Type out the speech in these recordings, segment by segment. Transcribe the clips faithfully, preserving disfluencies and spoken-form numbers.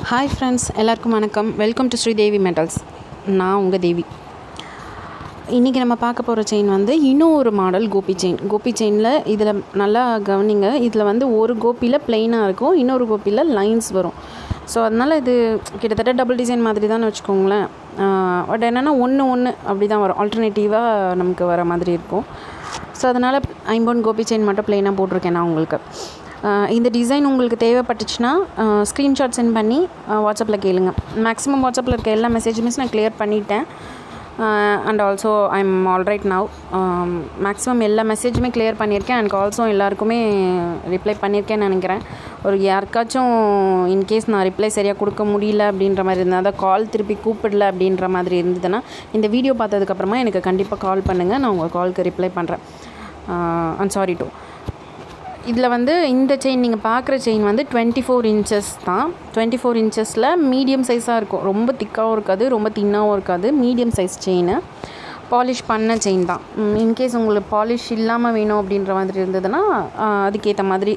Hi friends, எல்லாருக்கும் வணக்கம். Welcome to Sri Devi metals. நான் உங்கள் தேவி. இன்றைக்கி நம்ம பார்க்க போகிற செயின் வந்து இன்னும் ஒரு மாடல் கோபி செயின். கோபி செயினில் இதில் நல்லா கவனிங்க, இதில் வந்து ஒரு கோபியில் ப்ளைனாக இருக்கும், இன்னொரு கோபியில் லைன்ஸ் வரும். ஸோ அதனால் இது கிட்டத்தட்ட டபுள் டிசைன் மாதிரி தான் வச்சுக்கோங்களேன். பட் என்னென்னா ஒன்று ஒன்று அப்படி தான் வரும், ஆல்டர்னேட்டிவாக நமக்கு வர மாதிரி இருக்கும். ஸோ அதனால் ஐம்பொன் கோபி செயின் மட்டும் ப்ளைனாக போட்டிருக்கேன் நான் உங்களுக்கு. இந்த டிசைன் உங்களுக்கு தேவைப்பட்டுச்சுன்னா ஸ்க்ரீன்ஷாட் சென்ட் பண்ணி வாட்ஸ்அப்பில் கேளுங்க. மேக்ஸிமம் வாட்ஸ்அப்பில் இருக்க எல்லா மெசேஜுமே நான் கிளியர் பண்ணிட்டேன். And also I am alright now. Maximum எல்லா மெசேஜுமே கிளியர் பண்ணியிருக்கேன். அண்ட் ஆல்சோ எல்லாருக்குமே ரிப்ளை பண்ணியிருக்கேன்னு நினைக்கிறேன். ஒரு யாருக்காச்சும் இன்கேஸ் நான் ரிப்ளை சரியாக கொடுக்க முடியல அப்படின்ற மாதிரி இருந்தால், அதான் கால் திருப்பி கூப்பிடல அப்படின்ற மாதிரி இருந்ததுன்னா இந்த வீடியோ பார்த்ததுக்கப்புறமா எனக்கு கண்டிப்பாக கால் பண்ணுங்கள், நான் உங்கள் காலுக்கு ரிப்ளை பண்ணுறேன். I'm sorry to. இதில் வந்து இந்த செயின் நீங்கள் பார்க்குற செயின் வந்து டுவெண்ட்டி ஃபோர் இன்ச்சஸ் தான். டுவெண்ட்டி ஃபோர் இன்ச்சஸில் மீடியம் சைஸாக இருக்கும், ரொம்ப திக்காகவும் இருக்காது, ரொம்ப தின்னாகவும் இருக்காது. மீடியம் சைஸ் செயின், பாலிஷ் பண்ண செயின் தான். இன்கேஸ் உங்களுக்கு பாலிஷ் இல்லாமல் வேணும் அப்படின்ற மாதிரி இருந்ததுன்னா அதுக்கேற்ற மாதிரி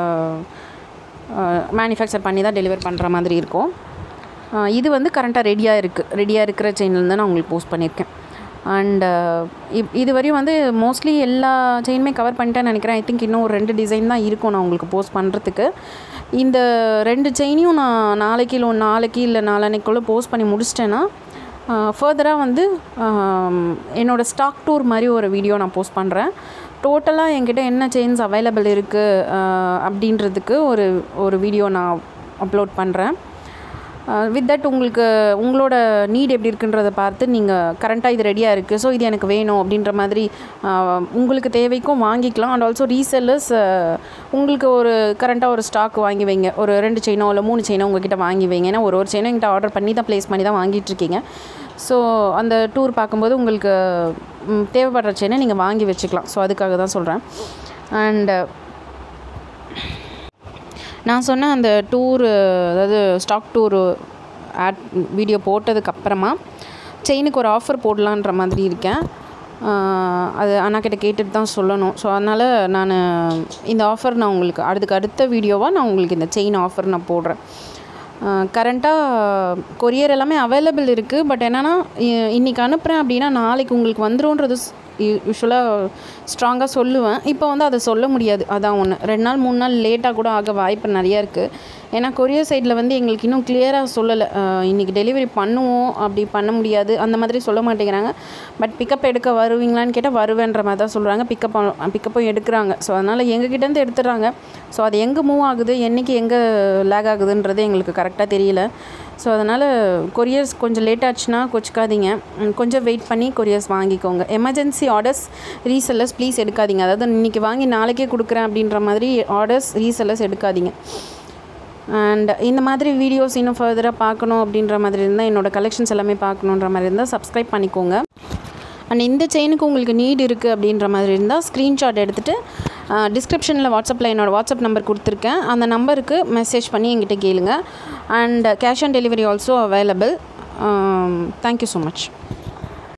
மேனுஃபேக்சர் பண்ணி தான் டெலிவர் பண்ணுற மாதிரி இருக்கும். இது வந்து கரண்ட்டாக ரெடியாக இருக்குது. ரெடியாக இருக்கிற செயின்லேருந்து நான் உங்களுக்கு போஸ்ட் பண்ணியிருக்கேன். அண்டு இப் இது வரையும் வந்து மோஸ்ட்லி எல்லா செயினுமே கவர் பண்ணிட்டேன்னு நினைக்கிறேன். ஐ திங்க் இன்னும் ஒரு ரெண்டு டிசைன் தான் இருக்கும் நான் உங்களுக்கு போஸ்ட் பண்ணுறதுக்கு. இந்த ரெண்டு செயினையும் நான் நாளைக்கு இல்லை நாளைக்கு இல்லை நாளன்னைக்குள்ளே போஸ்ட் பண்ணி முடிச்சிட்டேன்னா ஃபர்தராக வந்து என்னோடய ஸ்டாக் டூர் மாதிரி ஒரு வீடியோ நான் போஸ்ட் பண்ணுறேன். டோட்டலாக என்கிட்ட என்ன செயின்ஸ் அவைலபிள் இருக்குது அப்படின்றதுக்கு ஒரு ஒரு வீடியோ நான் அப்லோட் பண்ணுறேன். வித் தட் உங்களுக்கு உங்களோட நீட் எப்படி இருக்குன்றதை பார்த்து நீங்கள் கரண்ட்டாக இது ரெடியாக இருக்குது, ஸோ இது எனக்கு வேணும் அப்படின்ற மாதிரி உங்களுக்கு தேவைக்கும் வாங்கிக்கலாம். அண்ட் ஆல்சோ ரீசெல்லர்ஸ் உங்களுக்கு ஒரு கரண்ட்டாக ஒரு ஸ்டாக் வாங்கி வைங்க, ஒரு ரெண்டு செயினோ இல்லை மூணு செயினோ உங்கள்கிட்ட வாங்கி வைங்க. ஏன்னா ஒரு ஒரு செயினோ என்கிட்ட ஆர்டர் பண்ணி தான் ப்ளேஸ் பண்ணி தான் வாங்கிட்டுருக்கீங்க. ஸோ அந்த டூர் பார்க்கும்போது உங்களுக்கு தேவைப்படுற செயினை நீங்கள் வாங்கி வச்சுக்கலாம். ஸோ அதுக்காக தான் சொல்கிறேன். அண்டு நான் சொன்ன அந்த டூரு, அதாவது ஸ்டாக் டூரு ஆட் வீடியோ போட்டதுக்கப்புறமா செயினுக்கு ஒரு ஆஃபர் போடலான்ற மாதிரி இருக்கேன். அது அண்ணாக்கிட்ட கேட்டுட்டு தான் சொல்லணும். ஸோ அதனால் நான் இந்த ஆஃபர் நான் உங்களுக்கு அதுக்கு அடுத்த வீடியோவாக நான் உங்களுக்கு இந்த செயின் ஆஃபர் நான் போடுறேன். கரண்ட்டாக கொரியர் எல்லாமே அவைலபிள் இருக்குது. பட் என்னென்னா இன்றைக்கி அனுப்புகிறேன் அப்படின்னா நாளைக்கு உங்களுக்கு வந்துருன்றது யூஸ்வலாக ஸ்ட்ராங்காக சொல்லுவேன். இப்போ வந்து அதை சொல்ல முடியாது. அதான் ஒன்று, ரெண்டு நாள் மூணு நாள் லேட்டாக கூட ஆக வாய்ப்பு நிறையா இருக்குது. ஏன்னா கொரியர் சைடில் வந்து எங்களுக்கு இன்னும் கிளியராக சொல்லலை, இன்றைக்கி டெலிவரி பண்ணுவோம் அப்படி பண்ண முடியாது அந்த மாதிரி சொல்ல மாட்டேங்கிறாங்க. பட் பிக்கப் எடுக்க வருவீங்களான்னு கேட்டால் வருவேன்ற மாதிரி தான் சொல்கிறாங்க. பிக்கப் பிக்கப்பும் எடுக்கிறாங்க. ஸோ அதனால் எங்ககிட்டேருந்து எடுத்துடுறாங்க. ஸோ அது எங்கே மூவ் ஆகுது, என்றைக்கு எங்கே லேக் ஆகுதுன்றது எங்களுக்கு கரெக்டாக தெரியல. ஸோ அதனால் கொரியர்ஸ் கொஞ்சம் லேட் ஆச்சுன்னா கொச்சிக்காதீங்க, கொஞ்சம் வெயிட் பண்ணி கொரியர்ஸ் வாங்கிக்கோங்க. எமர்ஜென்சி ஆர்டர்ஸ் ரீசெல்லர்ஸ் ப்ளீஸ் எடுக்காதீங்க. அதாவது இன்றைக்கி வாங்கி நாளைக்கே கொடுக்குறேன் அப்படின்ற மாதிரி ஆர்டர்ஸ் ரீசெல்லர்ஸ் எடுக்காதீங்க. அண்ட் இந்த மாதிரி வீடியோஸ் இன்னும் ஃபர்தராக பார்க்கணும் அப்படின்ற மாதிரி இருந்தால், என்னோடய கலெக்ஷன்ஸ் எல்லாமே பார்க்கணுன்ற மாதிரி இருந்தால் சப்ஸ்கிரைப் பண்ணிக்கோங்க. அண்ட் இந்த செயினுக்கு உங்களுக்கு நீட் இருக்குது அப்படின்ற மாதிரி இருந்தால் ஸ்க்ரீன்ஷாட் எடுத்துகிட்டு டிஸ்கிரிப்ஷனில் வாட்ஸ்அப்பில் என்னோடய வாட்ஸ்அப் நம்பர் கொடுத்துருக்கேன், அந்த நம்பருக்கு மெசேஜ் பண்ணி என்கிட்ட கேளுங்க. And cash on delivery also available. Thank you so much.